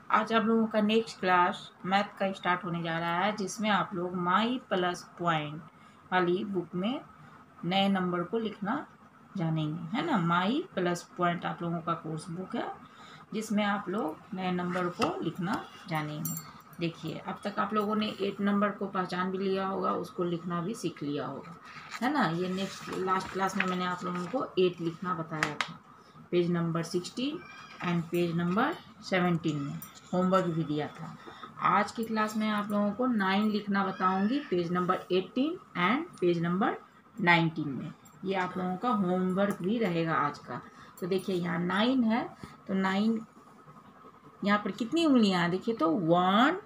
आज आप लोगों का नेक्स्ट क्लास मैथ का स्टार्ट होने जा रहा है, जिसमें आप लोग माई प्लस पॉइंट वाली बुक में नए नंबर को लिखना जानेंगे, है ना। माई प्लस पॉइंट आप लोगों का कोर्स बुक है, जिसमें आप लोग नए नंबर को लिखना जानेंगे। देखिए, अब तक आप लोगों ने 8 नंबर को पहचान भी लिया होगा, उसको लिखना भी सीख लिया होगा, है ना। ये नेक्स्ट लास्ट क्लास में मैंने आप लोगों को 8 लिखना बताया था, page number 16 and page number 17 में होमवर्क भी दिया था। आज की क्लास में आप लोगों को 9 लिखना बताऊंगी, page number 18 and page number 19 में। ये आप लोगों का होमवर्क भी रहेगा आज का। तो देखिए, यहाँ 9 है, तो 9 यहाँ पर कितनी उंगलियां हैं देखिए, तो 1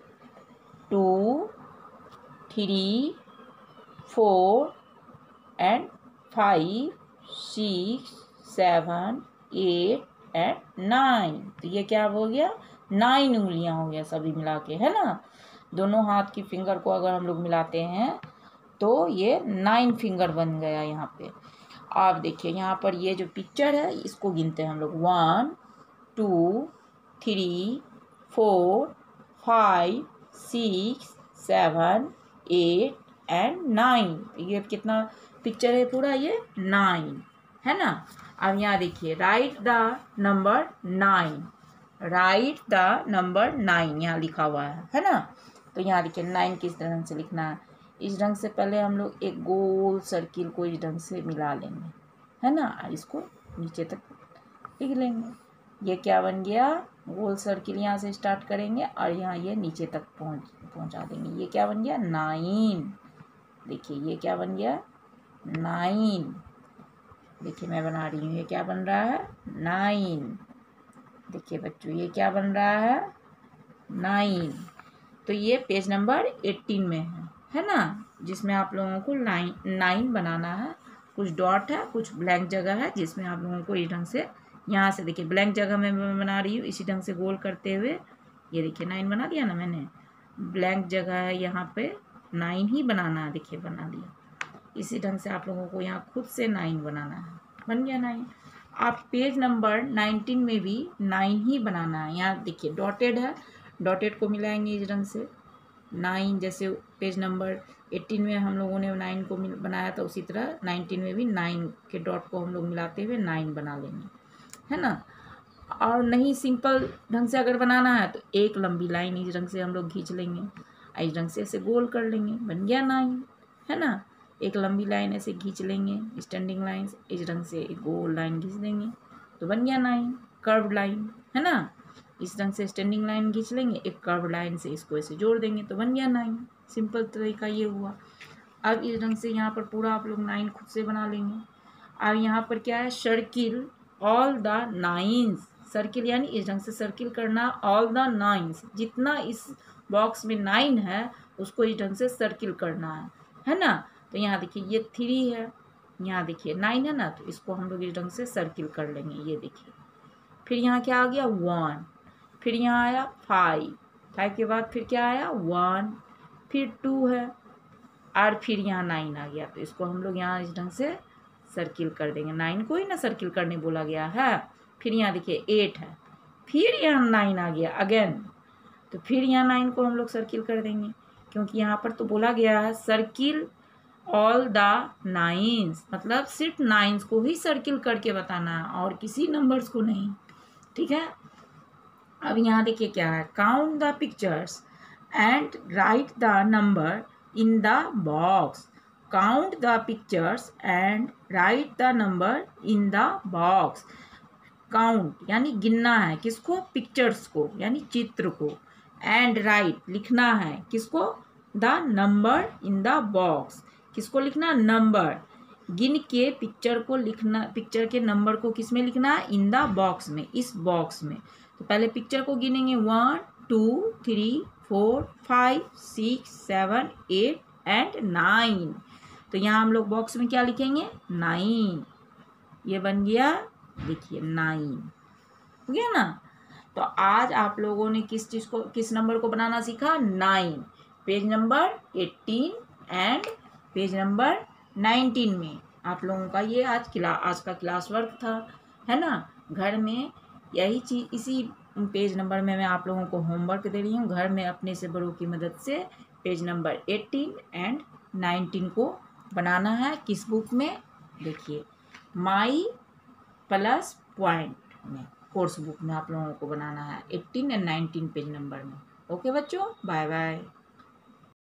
2 3 4 एंड 5 6 7 8 एंड 9। तो ये क्या हो गया, 9 उंगलियां हो गया सभी मिला के, है ना। दोनों हाथ की फिंगर को अगर हम लोग मिलाते हैं तो ये 9 फिंगर बन गया यहाँ पे। आप देखिए, यहाँ पर ये जो पिक्चर है इसको गिनते हैं हम लोग, 1 2 3 4 5 6 7 8 एंड 9। ये कितना पिक्चर है पूरा, ये 9, है ना। अब यहाँ देखिए, write the number 9, write the number 9 यहाँ लिखा हुआ है ना। तो यहाँ देखिए 9 किस तरह से लिखना है। इस ढंग से पहले हम लोग एक गोल सर्किल को इस ढंग से मिला लेंगे, है ना। इसको नीचे तक लिख लेंगे। ये क्या बन गया, गोल सर्किल यहाँ से स्टार्ट करेंगे और यहाँ ये नीचे तक पहुँचा देंगे। ये क्या बन गया, 9। देखिए ये क्या बन गया, 9। देखिए मैं बना रही हूँ, ये क्या बन रहा है, 9। देखिए बच्चों, ये क्या बन रहा है, 9। तो ये पेज नंबर 18 में है ना, जिसमें आप लोगों को 9 बनाना है। कुछ डॉट है, कुछ ब्लैंक जगह है, जिसमें आप लोगों को इस ढंग से, यहाँ से देखिए ब्लैंक जगह में मैं बना रही हूँ, इसी ढंग से गोल करते हुए ये देखिए 9 बना दिया ना मैंने। ब्लैंक जगह है यहाँ पे, 9 ही बनाना है, देखिए बना दिया। इसी ढंग से आप लोगों को यहाँ खुद से 9 बनाना है, बन गया 9। आप पेज नंबर 19 में भी 9 ही बनाना है। यहाँ देखिए डॉटेड है, डॉटेड को मिलाएंगे इस ढंग से 9, जैसे पेज नंबर 18 में हम लोगों ने 9 को बनाया था, उसी तरह 19 में भी 9 के डॉट को हम लोग मिलाते हुए 9 बना लेंगे, है ना। और नहीं सिंपल ढंग से अगर बनाना है तो एक लंबी लाइन इस ढंग से हम लोग खींच लेंगे, इस ढंग से ऐसे गोल कर लेंगे, बन गया 9, है ना। एक लंबी लाइन ऐसे खींच लेंगे, स्टैंडिंग लाइन इस ढंग से एक गोल लाइन खींच देंगे तो बन गया 9, कर्व लाइन, है ना। इस ढंग से स्टैंडिंग लाइन खींच लेंगे, एक कर्व लाइन से इसको ऐसे जोड़ देंगे तो बन गया 9। सिंपल तरीका ये हुआ। अब इस ढंग से यहाँ पर पूरा आप लोग 9 खुद से बना लेंगे। अब यहाँ पर क्या है, circle all the 9s, circle यानी इस ढंग से सर्किल करना ऑल द 9s, जितना इस बॉक्स में 9 है उसको इस ढंग से सर्किल करना है ना। तो यहाँ देखिए ये 3 है, यहाँ देखिए 9 है ना, तो इसको हम लोग इस ढंग से सर्किल कर लेंगे। ये देखिए, फिर यहाँ क्या आ गया, 1, फिर यहाँ आया 5 के बाद फिर क्या आया, 1, फिर 2 है और फिर यहाँ 9 आ गया। तो इसको हम लोग यहाँ इस ढंग से सर्किल कर देंगे, 9 को ही ना सर्किल करने बोला गया है। फिर यहाँ देखिए 8 है, फिर यहाँ 9 आ गया अगेन, तो फिर यहाँ 9 को हम लोग सर्किल कर देंगे, क्योंकि यहाँ पर तो बोला गया है सर्किल ऑल द 9s, मतलब सिर्फ 9s को ही सर्किल करके बताना है और किसी नंबर्स को नहीं, ठीक है। अब यहाँ देखिए क्या है, count the pictures and write the number in the box. Count the pictures and write the number in the box. Count यानी गिनना है, किसको, पिक्चर्स को यानी चित्र को, एंड राइट लिखना है, किसको, the number in the box, किसको लिखना, नंबर, गिन के पिक्चर को लिखना, पिक्चर के नंबर को किस में लिखना है, इन द बॉक्स में, इस बॉक्स में। तो पहले पिक्चर को गिनेंगे, 1 2 3 4 5 6 7 8 एंड 9। तो यहाँ हम लोग बॉक्स में क्या लिखेंगे, 9। ये बन गया, देखिए 9 हो गया ना। तो आज आप लोगों ने किस चीज़ को, किस नंबर को बनाना सीखा, 9, page number 18 and page number 19 में। आप लोगों का ये आज का क्लास वर्क था, है ना। घर में यही चीज़, इसी पेज नंबर में मैं आप लोगों को होमवर्क दे रही हूँ। घर में अपने से बड़ों की मदद से पेज नंबर 18 एंड 19 को बनाना है। किस बुक में? देखिए, माई प्लस पॉइंट में, कोर्स बुक में आप लोगों को बनाना है 18 एंड 19 पेज नंबर में। ओके बच्चों, बाय बाय।